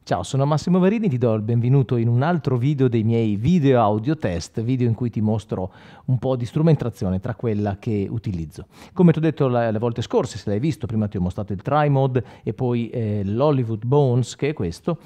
Ciao, sono Massimo Varini, ti do il benvenuto in un altro video dei miei video audio test, video in cui ti mostro un po' di strumentazione tra quella che utilizzo. Come ti ho detto le volte scorse, se l'hai visto, prima ti ho mostrato il Tri-Mod e poi l'Hollywood Bones, che è questo.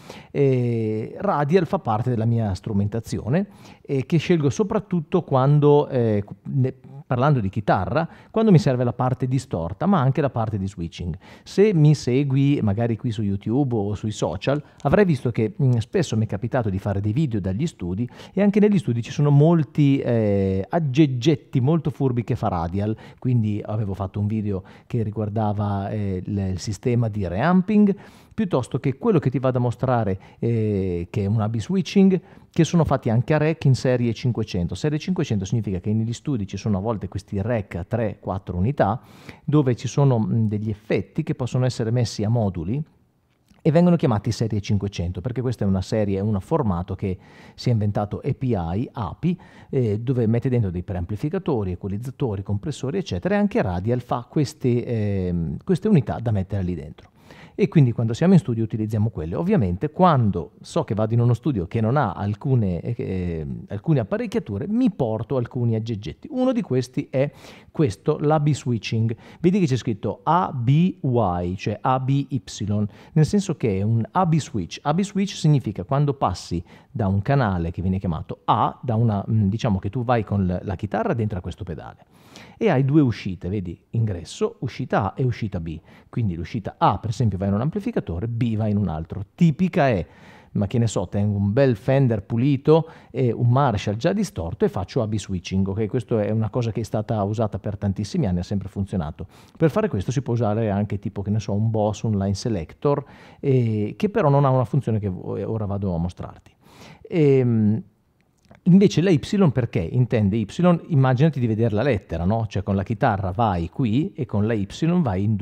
Radial fa parte della mia strumentazione, che scelgo soprattutto quando, parlando di chitarra, quando mi serve la parte distorta, ma anche la parte di switching. Se mi segui magari qui su YouTube o sui social, avrai visto che spesso mi è capitato di fare dei video dagli studi e anche negli studi ci sono molti aggeggetti molto furbi che fa Radial, quindi avevo fatto un video che riguardava il sistema di reamping, piuttosto che quello che ti vado a mostrare che è un AB switching, che sono fatti anche a rack in serie 500. Serie 500 significa che negli studi ci sono a volte questi rack a 3-4 unità, dove ci sono degli effetti che possono essere messi a moduli e vengono chiamati serie 500 perché questa è una serie, è un formato che si è inventato API, dove mette dentro dei preamplificatori, equalizzatori, compressori eccetera, e anche Radial fa queste unità da mettere lì dentro. E quindi quando siamo in studio utilizziamo quelle. Ovviamente quando so che vado in uno studio che non ha alcune apparecchiature, mi porto alcuni aggeggetti. Uno di questi è questo, l'AB switching. Vedi che c'è scritto ABY, cioè ABY, nel senso che è un AB switch. AB switch significa quando passi da un canale che viene chiamato A, diciamo che tu vai con la chitarra dentro a questo pedale e hai due uscite, vedi, ingresso, uscita A e uscita B. Quindi l'uscita A per esempio va in un amplificatore, B va in un altro. Tipica è, ma che ne so, tengo un bel Fender pulito e un Marshall già distorto e faccio AB switching, ok? Questo è una cosa che è stata usata per tantissimi anni, ha sempre funzionato. Per fare questo si può usare anche tipo, che ne so, un Boss, un Line Selector, che però non ha una funzione che ora vado a mostrarti. Invece la Y perché intende Y? Immaginati di vedere la lettera, no? Cioè con la chitarra vai qui e con la Y vai in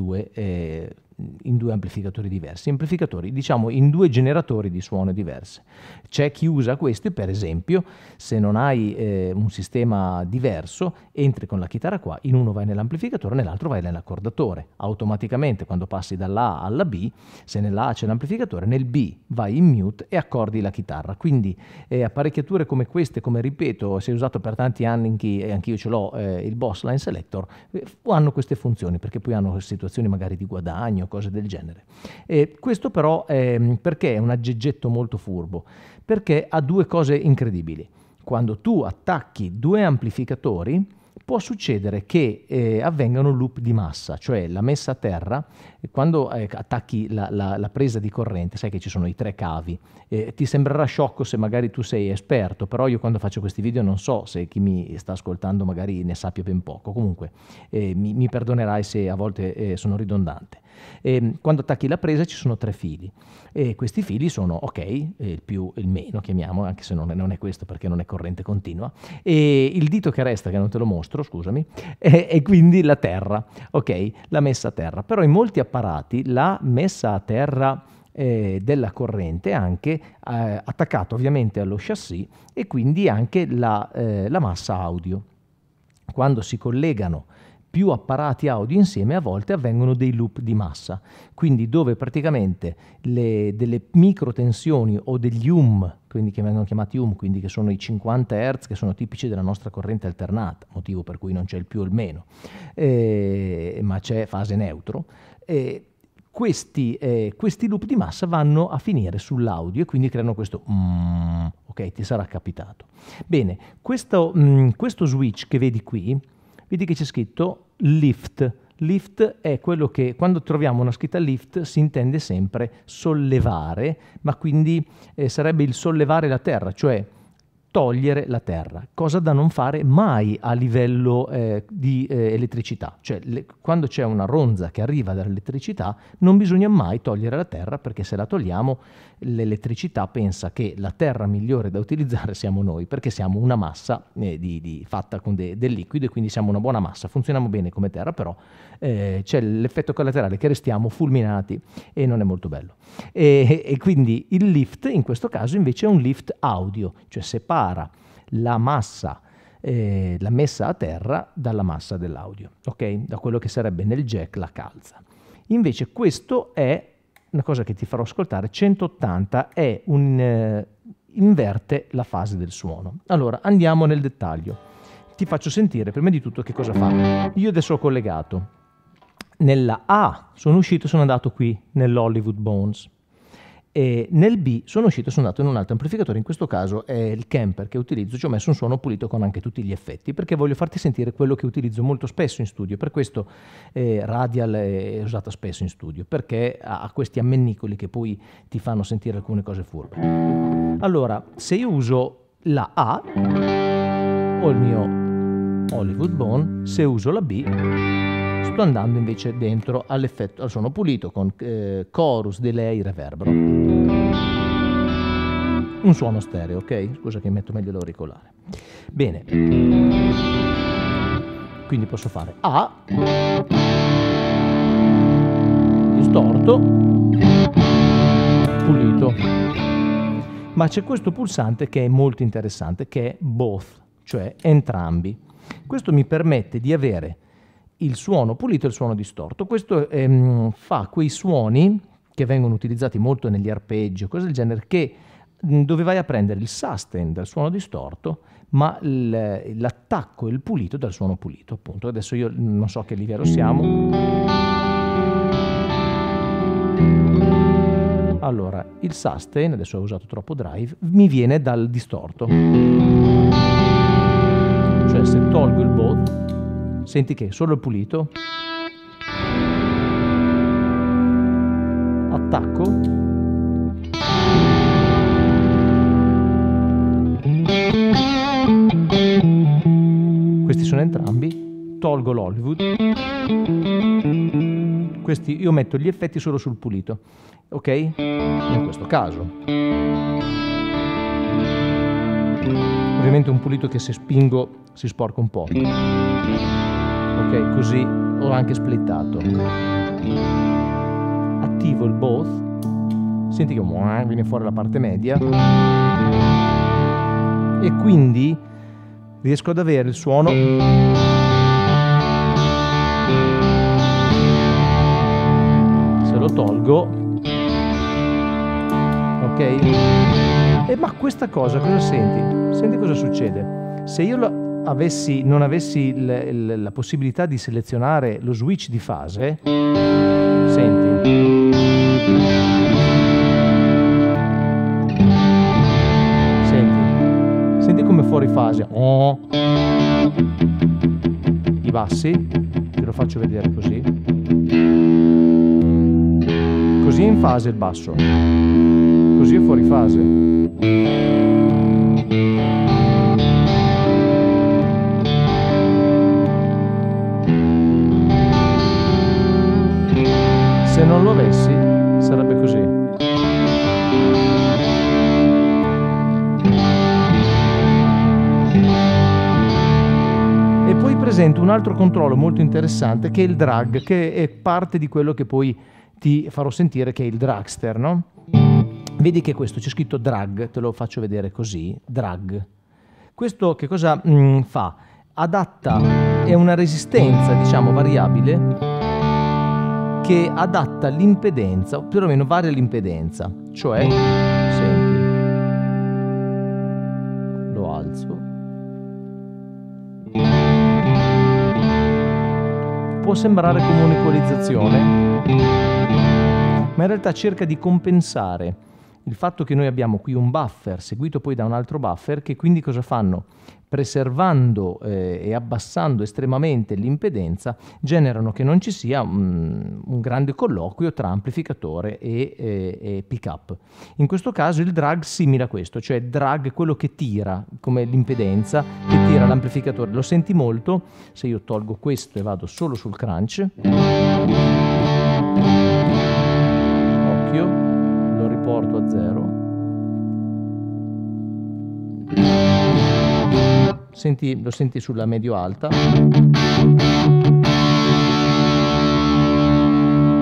due amplificatori diversi, diciamo in due generatori di suono diversi. C'è chi usa questi, per esempio, se non hai un sistema diverso, entri con la chitarra qua, in uno vai nell'amplificatore, nell'altro vai nell'accordatore. Automaticamente quando passi dalla A alla B, se nella A c'è l'amplificatore, nel B vai in mute e accordi la chitarra. Quindi apparecchiature come queste, come ripeto, si è usato per tanti anni, e anch'io ce l'ho, il Boss Line Selector, hanno queste funzioni, perché poi hanno situazioni magari di guadagno, cose del genere. Questo però perché è un aggeggetto molto furbo? Perché ha due cose incredibili. Quando tu attacchi due amplificatori può succedere che avvengano loop di massa, cioè la messa a terra, quando attacchi la presa di corrente, sai che ci sono i tre cavi, ti sembrerà sciocco se magari tu sei esperto, però io quando faccio questi video non so se chi mi sta ascoltando magari ne sappia ben poco, comunque mi perdonerai se a volte sono ridondante. Quando attacchi la presa ci sono tre fili e questi fili sono ok, il più e il meno chiamiamo, anche se non è questo perché non è corrente continua, e il dito che resta, che non te lo mostro, scusami, è quindi la terra, ok, la messa a terra. Però in molti apparati la messa a terra della corrente è anche attaccata ovviamente allo chassis e quindi anche la massa audio. Quando si collegano più apparati audio insieme a volte avvengono dei loop di massa, quindi dove praticamente delle microtensioni o degli quindi che vengono chiamati quindi che sono i 50 Hz che sono tipici della nostra corrente alternata, motivo per cui non c'è il più o il meno, ma c'è fase neutro. Questi loop di massa vanno a finire sull'audio e quindi creano questo ok, ti sarà capitato. Bene, questo switch che vedi qui, vedi che c'è scritto lift. Lift è quello che quando troviamo una scritta lift si intende sempre sollevare, ma quindi sarebbe il sollevare la terra, cioè togliere la terra, cosa da non fare mai a livello di elettricità, cioè quando c'è una ronza che arriva dall'elettricità non bisogna mai togliere la terra, perché se la togliamo l'elettricità pensa che la terra migliore da utilizzare siamo noi, perché siamo una massa fatta con del liquido e quindi siamo una buona massa, funzioniamo bene come terra, però c'è l'effetto collaterale che restiamo fulminati e non è molto bello. E quindi il lift in questo caso invece è un lift audio, cioè separa la massa, la messa a terra dalla massa dell'audio, ok? Da quello che sarebbe nel jack la calza. Invece questo è una cosa che ti farò ascoltare, 180 è inverte la fase del suono. Allora, andiamo nel dettaglio. Ti faccio sentire prima di tutto che cosa fa. Io adesso ho collegato. Nella A sono uscito, sono andato qui nell'Hollywood Bones. E nel B sono uscito, sono andato in un altro amplificatore, in questo caso è il Kemper che utilizzo, ci ho messo un suono pulito con anche tutti gli effetti, perché voglio farti sentire quello che utilizzo molto spesso in studio, per questo Radial è usata spesso in studio, perché ha questi ammennicoli che poi ti fanno sentire alcune cose furbe. Allora, se io uso la A, ho il mio Hollywood Bone, se uso la B, sto andando invece dentro all'effetto, al suono pulito con chorus, delay, reverbero. Un suono stereo, ok? Scusa che metto meglio l'auricolare. Bene. Quindi posso fare A, distorto, pulito. Ma c'è questo pulsante che è molto interessante, che è both, cioè entrambi. Questo mi permette di avere il suono pulito e il suono distorto. Questo fa quei suoni che vengono utilizzati molto negli arpeggi o cose del genere, che dove vai a prendere il sustain dal suono distorto, ma l'attacco e il pulito dal suono pulito, appunto. Adesso io non so che livello siamo. Allora, il sustain, adesso ho usato troppo drive, mi viene dal distorto. Cioè se tolgo il both, senti che solo il pulito, attacco, questi sono entrambi, tolgo l'Hollywood, questi io metto gli effetti solo sul pulito, ok? In questo caso. Ovviamente un pulito che se spingo si sporca un po'. Ok, così ho anche splittato. Attivo il both, senti che viene fuori la parte media e quindi riesco ad avere il suono se lo tolgo, ok? Ma questa cosa cosa senti? Senti cosa succede? Se io non avessi la possibilità di selezionare lo switch di fase, senti, senti come fuori fase, i bassi, te lo faccio vedere così è in fase il basso, così è fuori fase. Se non lo avessi, sarebbe così. E poi presento un altro controllo molto interessante, che è il drag, che è parte di quello che poi ti farò sentire, che è il dragster, no? Vedi che questo c'è scritto drag, te lo faccio vedere così, drag. Questo che cosa fa? Adatta, è una resistenza, diciamo, variabile, che adatta l'impedenza, o perlomeno varia l'impedenza, cioè, senti, lo alzo, può sembrare come un'equalizzazione, ma in realtà cerca di compensare il fatto che noi abbiamo qui un buffer seguito poi da un altro buffer, che quindi cosa fanno? Preservando e abbassando estremamente l'impedenza, generano che non ci sia un grande colloquio tra amplificatore e pick-up. In questo caso il drag simile a questo, cioè drag è quello che tira, come l'impedenza, che tira l'amplificatore. Lo senti molto se io tolgo questo e vado solo sul crunch. Occhio, lo riporto a 0. Lo senti sulla medio-alta.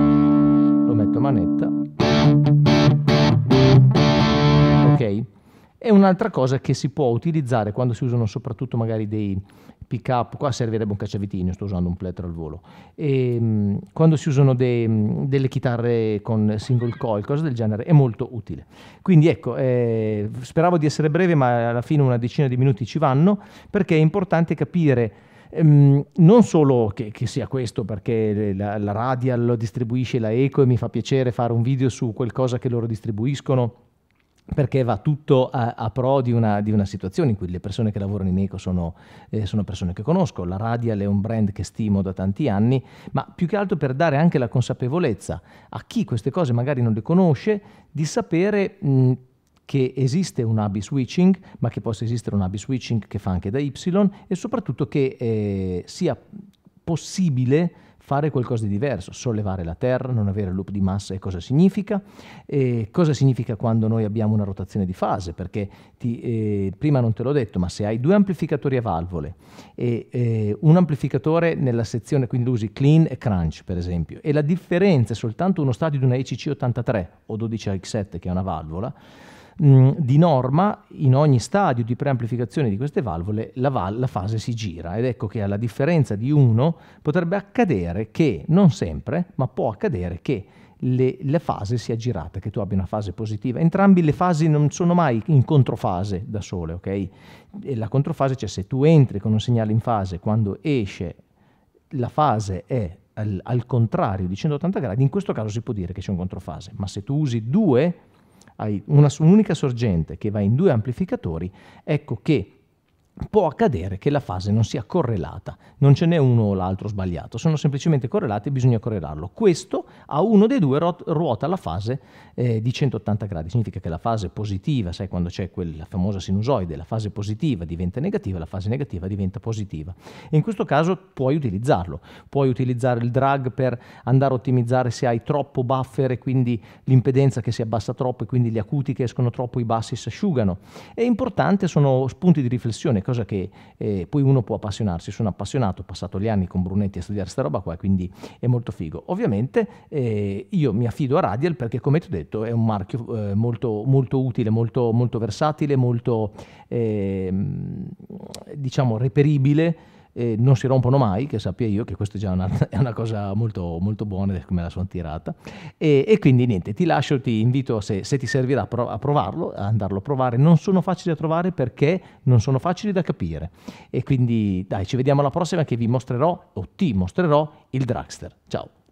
Lo metto a manetta. Ok. È un'altra cosa che si può utilizzare quando si usano soprattutto magari dei pick up, qua servirebbe un cacciavitino, sto usando un plettro al volo, quando si usano delle chitarre con single coil, cose del genere, è molto utile. Quindi ecco, speravo di essere breve, ma alla fine una decina di minuti ci vanno, perché è importante capire non solo che sia questo, perché la Radial lo distribuisce la Eco e mi fa piacere fare un video su qualcosa che loro distribuiscono, perché va tutto a pro di una situazione in cui le persone che lavorano in Eco sono persone che conosco. La Radial è un brand che stimo da tanti anni, ma più che altro per dare anche la consapevolezza a chi queste cose magari non le conosce, di sapere che esiste un AB switching, ma che possa esistere un AB switching che fa anche da Y, e soprattutto che sia possibile fare qualcosa di diverso, sollevare la terra, non avere loop di massa. E cosa significa? Cosa significa quando noi abbiamo una rotazione di fase? Perché prima non te l'ho detto, ma se hai due amplificatori a valvole e un amplificatore nella sezione, quindi usi clean e crunch per esempio, e la differenza è soltanto uno stadio di una ECC83 o 12AX7 che è una valvola, di norma in ogni stadio di preamplificazione di queste valvole la fase si gira, ed ecco che alla differenza di uno potrebbe accadere che, non sempre, ma può accadere che la fase sia girata, che tu abbia una fase positiva. Entrambi le fasi non sono mai in controfase da sole, ok? E la controfase, cioè se tu entri con un segnale in fase, quando esce la fase è al contrario di 180 gradi, in questo caso si può dire che c'è un controfase. Ma se tu usi hai un'unica sorgente che va in due amplificatori, ecco che può accadere che la fase non sia correlata, non ce n'è uno o l'altro sbagliato, sono semplicemente correlati e bisogna correlarlo. Questo a uno dei due ruota la fase di 180 gradi, significa che la fase positiva, sai quando c'è quella famosa sinusoide, la fase positiva diventa negativa, la fase negativa diventa positiva. E in questo caso puoi utilizzarlo, puoi utilizzare il drag per andare a ottimizzare se hai troppo buffer e quindi l'impedenza che si abbassa troppo e quindi gli acuti che escono troppo, i bassi si asciugano. È importante, sono spunti di riflessione, cosa che poi uno può appassionarsi. Sono appassionato, ho passato gli anni con Brunetti a studiare sta roba qua, quindi è molto figo. Ovviamente io mi affido a Radial perché, come ti ho detto, è un marchio molto, molto utile, molto, molto versatile, molto diciamo reperibile. Non si rompono mai, che sappia io, che questa è già è una cosa molto, molto buona, come la sono tirata. E quindi niente, ti lascio, ti invito, se ti servirà a provarlo, a andarlo a provare. Non sono facili da trovare perché non sono facili da capire. E quindi dai, ci vediamo alla prossima, che vi mostrerò o ti mostrerò il Dragster. Ciao!